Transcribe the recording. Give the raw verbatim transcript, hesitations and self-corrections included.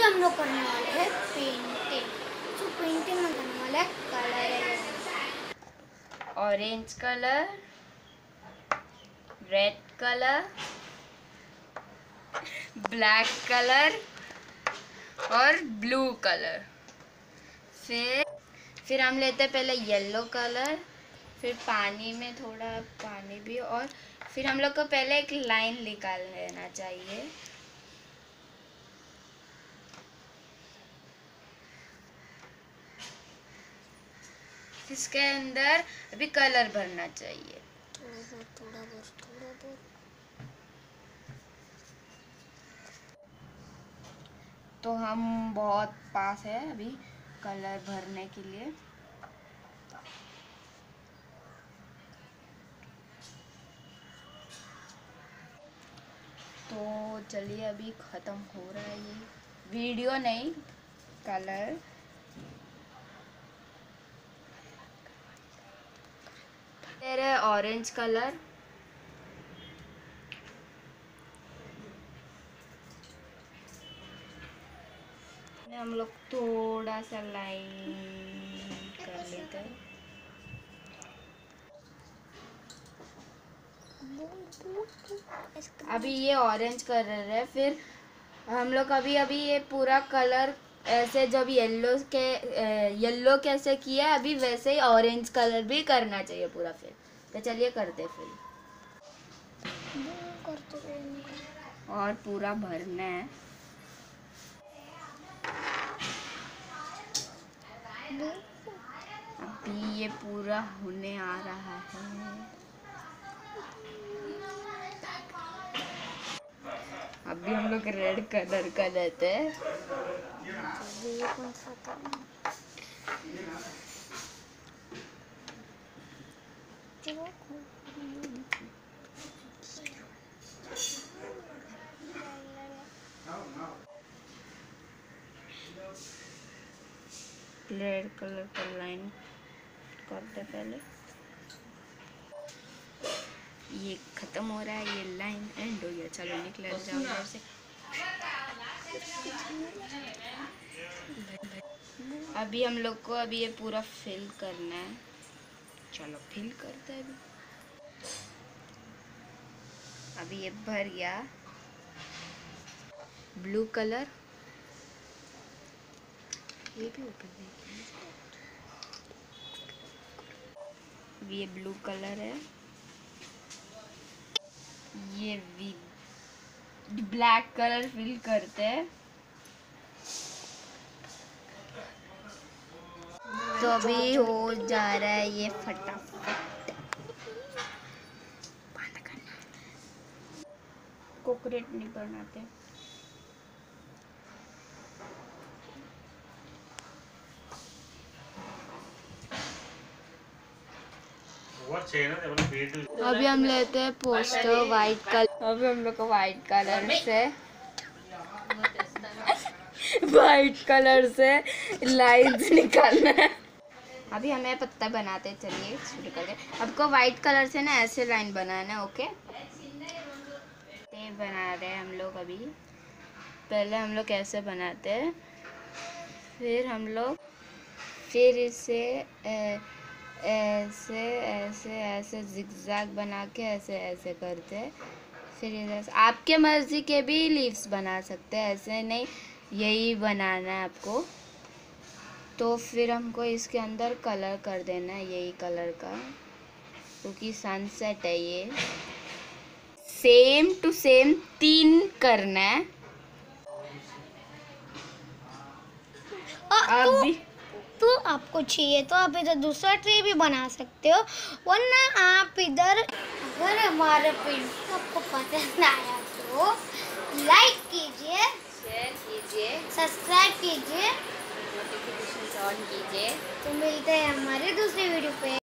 हम लोग करने वाले हैं पेंटिंग। तो पेंटिंग में करने वाले हैं colour, orange colour, red colour, black colour और ब्लू कलर। फिर फिर हम लेते हैं पहले येलो कलर, फिर पानी में थोड़ा पानी भी, और फिर हम लोग को पहले एक लाइन निकाल लेना चाहिए। इसके अंदर अभी कलर भरना चाहिए। थोड़ा थोड़ा बहुत थोड़ा बहुत। तो हम बहुत पास है अभी कलर भरने के लिए। तो चलिए अभी ख़त्म हो रहा है ये वीडियो, नहीं कलर। तेरे ऑरेंज कलर, हम लोग थोड़ा सा लाइन कर लेते हैं। अभी ये ऑरेंज कलर है, फिर हम लोग अभी अभी ये पूरा कलर ऐसे जब येलो के येलो कैसे किया अभी वैसे ही ऑरेंज कलर भी करना चाहिए पूरा। फिर तो चलिए करते फिर, और पूरा भरना है। अभी ये पूरा होने आ रहा है। अभी हम लोग रेड कलर का लेते हैं। रेड कलर का लाइन करते पहले। ये खत्म हो रहा है, ये लाइन एंड हो गया। चलो निकल जाओ इधर से। अभी हम लोग को अभी ये पूरा फिल करना है। चलो फिल करते हैं अभी। अभी ये भर गया। ब्लू कलर, ये भी ओपन नहीं किया। ये ब्लू कलर है, ये भी ब्लैक कलर फिल करते हैं। तो अभी हो जा रहा है ये फटाफट। बंद करना है, कोकोरेट नहीं बनाते। अभी हम लेते हैं पोस्टर वाइट कलर। अभी हम लोग को वाइट कलर से वाइट कलर से लाइंस निकालना है। अभी हमें पत्ता बनाते, चलिए शुरू करते हैं। आपको वाइट कलर से ना ऐसे लाइन बनाना है, ओके। ये बना रहे हैं हम लोग अभी। पहले हम लोग ऐसे बनाते हैं, फिर हम लोग फिर इसे ऐसे ऐसे ऐसे जिगजैग बना के ऐसे ऐसे करते हैं। फिर इधर आपके मर्जी के भी लीव्स बना सकते हैं, ऐसे नहीं यही बनाना है आपको। तो फिर हमको इसके अंदर कलर कर देना है, यही कलर का, क्योंकि सनसेट है ये। सेम टू सेम तीन करना है। अभी तो आपको चाहिए तो आप इधर दूसरा ट्री भी बना सकते हो, वरना आप इधर, अगर हमारे पेंटिंग आपको पसंद आया तो लाइक कीजिए, शेयर कीजिए, सब्सक्राइब कीजिए, नोटिफिकेशन ऑन कीजिए। तो मिलते हैं हमारे दूसरे वीडियो पे।